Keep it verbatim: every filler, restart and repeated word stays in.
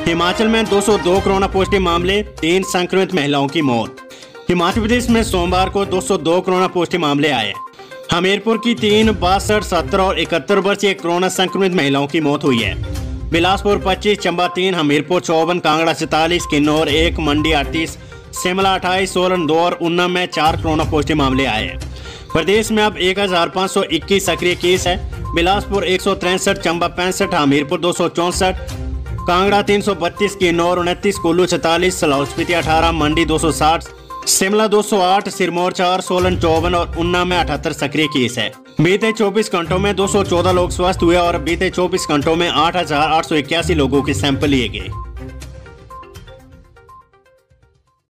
हिमाचल में दो सौ दो कोरोना पॉजिटिव मामले, तीन संक्रमित महिलाओं की मौत। हिमाचल प्रदेश में सोमवार को दो सौ दो कोरोना पॉजिटिव मामले आए। हमीरपुर की तीन, बासठ, सत्तर और इकहत्तर वर्षीय कोरोना संक्रमित महिलाओं की मौत हुई है। बिलासपुर पच्चीस, चंबा तीन, हमीरपुर चौवन, कांगड़ा सैंतालीस, किन्नौर एक, मंडी अड़तीस, शिमला अट्ठाईस, सोलन दो और ऊना में चार कोरोना पॉजिटिव मामले आए हैं। प्रदेश में अब एक हजार पाँच सौ इक्कीस सक्रिय केस है। बिलासपुर एक सौ तिरसठ, चंबा पैंसठ, हमीरपुर दो सौ चौंसठ, कांगड़ा तीन सौ बत्तीस, किन्नौर उनतीस, कुल्लू सैंतालीस, लाहौल स्पीति अठारह, मंडी दो सौ साठ, शिमला दो सौ आठ, सिरमौर चार, सोलन चौवन और ऊना में अठहत्तर सक्रिय केस है। बीते चौबीस घंटों में दो सौ चौदह लोग स्वस्थ हुए और बीते चौबीस घंटों में आठ हजार आठ सौ इक्यासी लोगों के सैंपल लिए गए।